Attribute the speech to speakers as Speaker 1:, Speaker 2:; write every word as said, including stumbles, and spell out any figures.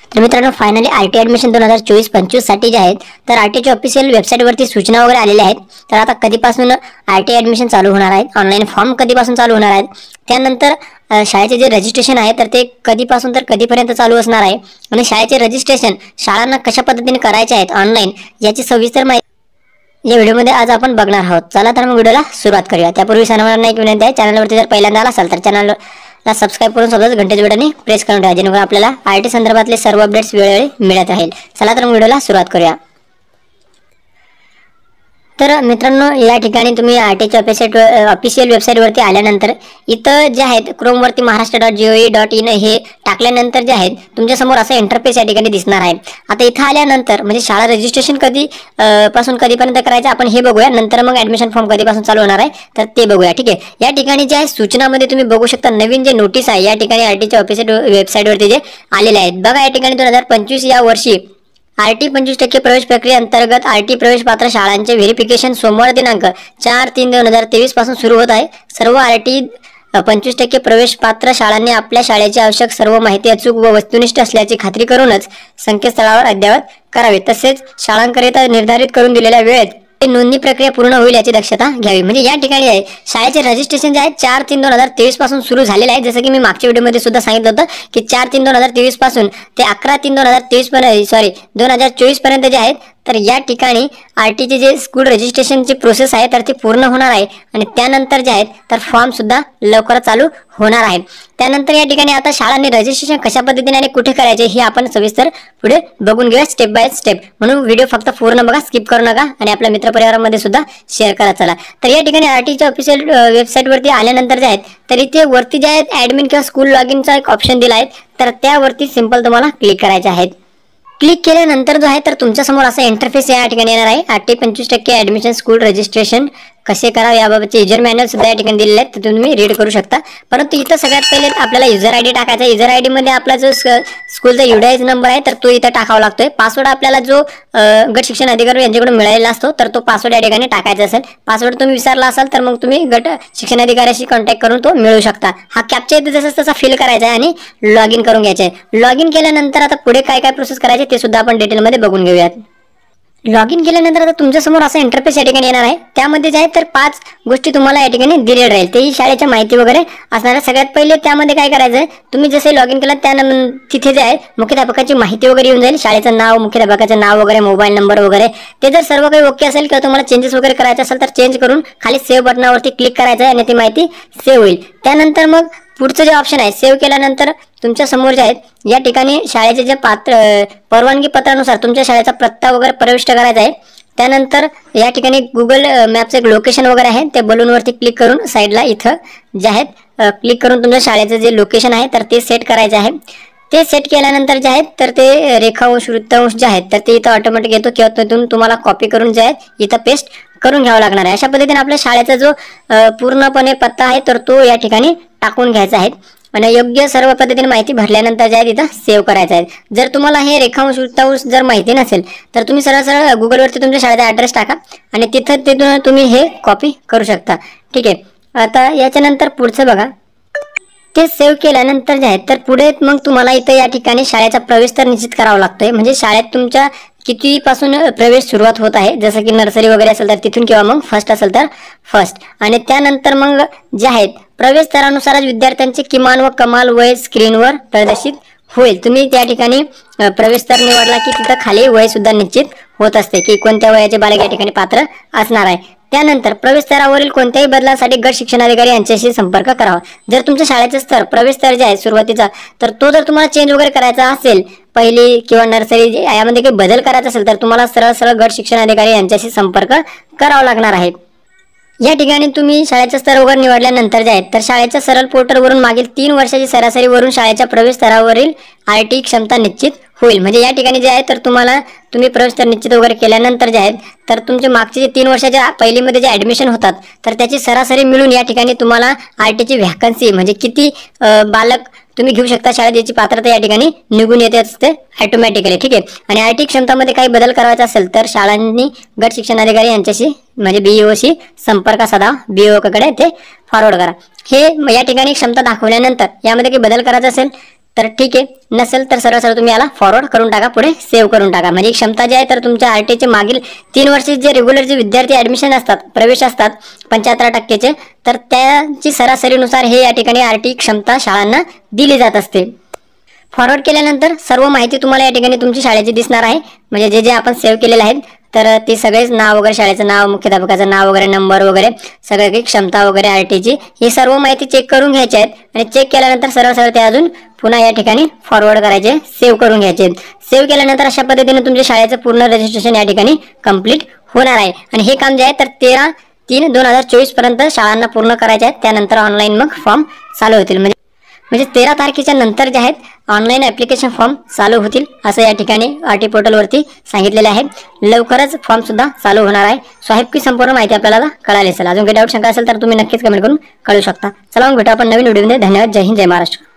Speaker 1: तर मित्रांनो finally RT admission दोन हजार चोवीस पंचवीस साठी जे आहेत तर आरटीची ऑफिशियल वेबसाईट वरती सूचना वगैरे आलेल्या आहेत। तर आता कधीपासून आरटी ऍडमिशन चालू होणार आहे, ऑनलाईन फॉर्म कधीपासून चालू होणार आहेत, त्यानंतर शाळेचे जे रजिस्ट्रेशन आहे तर ते कधीपासून तर कधीपर्यंत चालू असणार आहे आणि शाळेचे रजिस्ट्रेशन शाळांना कशा पद्धतीने करायचे आहेत ऑनलाईन याची सविस्तर माहिती या व्हिडिओमध्ये आज आपण बघणार आहोत। चला तर मग व्हिडिओला सुरुवात करूया। त्यापूर्वी सर्वांना एक विनंती आहे, चॅनलवरती जर पहिल्यांदा आला असाल तर चॅनल ला सबस्क्राइब करून सोबतच घंटेच्या बटनने प्रेस करून ठेवा, जेणेकरून आपल्याला आरटी संदर्भातले सर्व अपडेट्स वेळोवेळी मिळत राहील। चला तर व्हिडिओला सुरुवात करूया। तर मित्रांनो या ठिकाणी तुम्ही आरटीच्या वेबसाईट ऑफिशियल वेबसाईट वरती आल्यानंतर इथं जे आहेत क्रोम वरती Maharashtra dot G O V dot in हे टाकल्यानंतर जे आहेत तुमच्या समोर असं इंटरफेस या ठिकाणी दिसणार आहे। आता इथं आल्यानंतर म्हणजे शाळा रजिस्ट्रेशन कधी पासून कधीपर्यंत करायचं आपण हे बघूया, नंतर मग ऍडमिशन फॉर्म कधीपासून चालू होणार आहे तर ते बघूया। ठीक आहे, या ठिकाणी जे आहे सूचनामध्ये तुम्ही बघू शकता नवीन जे नोटीस आहे या ठिकाणी आरटीच्या ऑफिशियल वेबसाईट वरती जे आलेले आहेत। बघा या ठिकाणी दोन हजार पंचवीस या वर्षी आरटी पंचवीस टक्के प्रवेश प्रक्रिये अंतर्गत आरटी प्रवेश पात्र शाळांचे व्हेरिफिकेशन सोमवार दिनांक चार तीन दोन हजार तेवीस पासून सुरू होत आहे। सर्व आरटी पंचवीस टक्के प्रवेश पात्र शाळांनी आपल्या शाळेची आवश्यक सर्व माहिती अचूक व वस्तुनिष्ठ असल्याची खात्री करूनच संकेतस्थळावर अद्ययावत करावे, तसेच शाळांकरिता निर्धारित करून दिलेल्या वेळेत नोंदणी प्रक्रिया पूर्ण होईल याची दक्षता घ्यावी। म्हणजे या ठिकाणी आहे शाळेचे रजिस्ट्रेशन जे आहे चार तीन दोन हजार तेवीस पासून सुरू झालेले आहे। जसं की मी मागच्या व्हिडिओमध्ये सुद्धा सांगितलं होतं की चार तीन दोन हजार तेवीस पासून ते अकरा तीन दोन हजार तेवीस पर्यंत सॉरी दोन हजार चोवीस पर्यंत जे आहेत तर या ठिकाणी आरटीचे जे स्कूल रजिस्ट्रेशनची प्रोसेस आहे तर ती पूर्ण होणार आहे आणि त्यानंतर जे आहेत तर फॉर्म सुद्धा लवकरच चालू होणार आहे। त्यानंतर या ठिकाणी आता शाळांनी रजिस्ट्रेशन कशा पद्धतीने आणि कुठे करायचे हे आपण सविस्तर पुढे बघून घेऊया स्टेप बाय स्टेप, म्हणून व्हिडिओ फक्त पूर्ण बघा, स्किप करू नका आणि आपल्या मित्रपरिवारामध्ये सुद्धा शेअर करा। चला तर या ठिकाणी आरटीच्या ऑफिशियल वेबसाईट वरती आल्यानंतर जे आहेत तर इथे वरती जे आहेत ऍडमिन किंवा स्कूल लॉग इनचा एक ऑप्शन दिला आहे, तर त्यावरती सिंपल तुम्हाला क्लिक करायचे आहेत। क्लिक केल्यानंतर जो आहे तर तुमच्या समोर असा इंटरफेस या ठिकाणी येणार आहे। आरटी पंचवीस टक्के ऍडमिशन स्कूल रजिस्ट्रेशन कसे करावे याबाबतचे युजर मॅन्युअल सुद्धा या ठिकाणी दिलेले आहेत, तर तुम्ही रीड करू शकता। परंतु इथं सगळ्यात पहिले आपल्याला युजर आयडी टाकायचा आहे। युजर आयडी मध्ये आपला जो स्कूलचा युडाईज नंबर आहे तर तो इथं टाकावा लागतोय। पासवर्ड आपल्याला जो गट शिक्षण अधिकारी यांच्याकडून मिळालेला असतो तर तो पासवर्ड या ठिकाणी टाकायचा असेल। पासवर्ड तुम्ही विसरला असाल तर मग तुम्ही गट शिक्षण अधिकाऱ्याशी कॉन्टॅक्ट करून तो मिळू शकता। हा कॅप्चा इथे जसं तसा फिल करायचा आहे आणि लॉग इन करून घ्यायचे आहे। लॉग इन केल्यानंतर आता पुढे काय काय प्रोसेस करायचे ते सुद्धा आपण डिटेलमध्ये बघून घेऊयात। लॉग इन केल्यानंतर आता तुमच्या समोर असा इंटरफेस या ठिकाणी येणार आहे। त्यामध्ये जे आहे तर पाच गोष्टी तुम्हाला या ठिकाणी दिलेल्या राहील, तेही शाळेच्या माहिती वगैरे असणार आहे। सगळ्यात पहिले त्यामध्ये काय करायचं आहे, तुम्ही जसे लॉग इन केलं त्यानंतर तिथे जे आहे मुख्याध्यापकाची माहिती वगैरे येऊन जाईल, शाळेचं नाव, मुख्याध्यापकाचं नाव वगैरे, मोबाईल नंबर वगैरे, ते जर सर्व काही ओके असेल किंवा तुम्हाला चेंजेस वगैरे करायचे असेल तर चेंज करून खाली सेव्ह बटनावरती क्लिक करायचं आहे आणि ती माहिती सेव्ह होईल। त्यानंतर मग पुढचं जे ऑप्शन आहे सेव्ह केल्यानंतर तुमच्या समोर जे आहेत या ठिकाणी शाळेचे जे पात्र परवानगी पत्रानुसार तुमच्या शाळेचा पत्ता वगैरे प्रविष्ट करायचा आहे। त्यानंतर या ठिकाणी गुगल मॅपचं एक लोकेशन वगैरे आहे, त्या बलूनवरती क्लिक करून साईडला इथं जे आहेत क्लिक करून तुमच्या शाळेचं जे लोकेशन आहे तर ते सेट करायचं आहे। ते सेट केल्यानंतर जे आहेत तर ते रेखांश वृत्तांश जे आहेत तर ते इथं ऑटोमॅटिक येतो किंवा तिथून तुम्हाला कॉपी करून जे आहेत इथं पेस्ट करून घ्यावं लागणार आहे। अशा पद्धतीने आपल्या शाळेचा जो पूर्णपणे पत्ता आहे तर तो या ठिकाणी टाकून घ्यायचा आहे आणि योग्य सर्व पद्धतीने माहिती भरल्यानंतर जे आहे तिथं सेव्ह करायचं आहे। जर तुम्हाला हे रेखांश वृत्तांश जर माहिती नसेल तर तुम्ही सरळ सरळ गुगलवरती तुमच्या शाळेचा ॲड्रेस टाका आणि तिथं तिथून तुम्ही हे कॉपी करू शकता। ठीक आहे, आता याच्यानंतर पुढचं बघा, ते सेव्ह केल्यानंतर जे आहे तर पुढे मग तुम्हाला इथं या ठिकाणी शाळेचा प्रवेश तर निश्चित करावा लागतोय। म्हणजे शाळेत तुमच्या किती पासून प्रवेश सुरुवात होत आहे, जसं की नर्सरी वगैरे असेल तर तिथून किंवा मग फर्स्ट असेल तर फर्स्ट, आणि त्यानंतर मग जे आहेत प्रवेश स्तरानुसारच विद्यार्थ्यांचे किमान व कमाल वय स्क्रीनवर प्रदर्शित होईल। तुम्ही त्या ठिकाणी प्रवेश स्तर निवडला की तिथं खाली वय सुद्धा निश्चित होत असते की कोणत्या वयाचे बालक या ठिकाणी पात्र असणार आहे। त्यानंतर प्रवेश स्तरावरील कोणत्याही बदलासाठी गट शिक्षणाधिकारी यांच्याशी संपर्क करावा। जर तुमच्या शाळेचं स्तर प्रवेश स्तर जे आहे सुरुवातीचा तर तो जर तुम्हाला चेंज वगैरे करायचा असेल, पहिली किंवा नर्सरी यामध्ये काही बदल करायचा असेल तर तुम्हाला सरळ सरळ गट शिक्षणाधिकारी यांच्याशी संपर्क करावा लागणार आहे। या ठिकाणी तुम्ही शाळेचा स्तर वगैरे निवडल्यानंतर जे आहेत तर शाळेच्या सरळ पोर्टलवरून मागील तीन वर्षाची सरासरीवरून शाळेच्या प्रवेश स्तरावरील आरटी क्षमता निश्चित होईल। म्हणजे या ठिकाणी जे आहे तर तुम्हाला तुम्ही प्रवेश स्तर निश्चित वगैरे केल्यानंतर जे आहेत तर तुमचे मागचे जे तीन वर्षाच्या पहिलीमध्ये जे ऍडमिशन होतात तर त्याची सरासरी मिळून या ठिकाणी तुम्हाला आरटीची व्हॅकन्सी म्हणजे किती बालक तुम्ही घेऊ शकता शाळेत याची पात्रता या ठिकाणी निघून येते असते ऑटोमॅटिकली। ठीक आहे, आणि आरटी क्षमतामध्ये काही बदल करायचा असेल तर शाळांनी गट शिक्षण अधिकारी यांच्याशी म्हणजे बीईओशी संपर्क साधा, बीईओ कडे ते फॉरवर्ड करा। हे या ठिकाणी क्षमता दाखवल्यानंतर यामध्ये काही बदल करायचा असेल तर ठीक आहे, नसेल तर सरळ सरळ तुम्ही याला फॉरवर्ड करून टाका, पुढे सेव्ह करून टाका. म्हणजे क्षमता जी आहे तर तुमच्या आरटीचे मागील तीन वर्षे जे रेग्युलर जे विद्यार्थी ऍडमिशन असतात, प्रवेश असतात पंच्याहत्तर टक्केचे, तर त्याची सरासरीनुसार हे या ठिकाणी आरटी क्षमता शाळांना दिली जात असते. फॉरवर्ड केल्यानंतर सर्व माहिती तुम्हाला या ठिकाणी तुमची शाळेची दिसणार आहे. म्हणजे जे जे आपण सेव्ह केलेले आहेत तर ते सगळेच नाव वगैरे, शाळेचं नाव, मुख्याध्यापकाचं नाव वगैरे, नंबर वगैरे, सगळे काही क्षमता वगैरे आरटीची, ही सर्व माहिती चेक करून घ्यायची आहेत. आणि चेक केल्यानंतर सरळ सरळ ते अजून पुन्हा या ठिकाणी फॉरवर्ड करायचे, सेव्ह करून घ्यायचे. सेव्ह केल्यानंतर अशा पद्धतीने तुमच्या शाळेचं पूर्ण रजिस्ट्रेशन या ठिकाणी कंप्लीट होणार आहे. आणि हे काम जे आहे तर तेरा तीन दोन हजार चोवीस पर्यंत शाळांना पूर्ण करायचे आहेत. त्यानंतर ऑनलाईन मग फॉर्म चालू होतील. म्हणजे म्हणजे तेरा तारखेच्या नंतर जे आहेत ऑनलाईन ऍप्लिकेशन फॉर्म चालू होतील असं या ठिकाणी आरटी पोर्टलवरती सांगितलेले आहे. लवकरच फॉर्म सुद्धा चालू होणार आहे. सो ही संपूर्ण माहिती आपल्याला कळाली असेल. अजून काही डाऊट शंका असेल तर तुम्ही नक्कीच कमेंट करून कळू शकता. चला मग भेटू आपण नवीन व्हिडिओमध्ये. धन्यवाद. जय हिंद, जय महाराष्ट्र.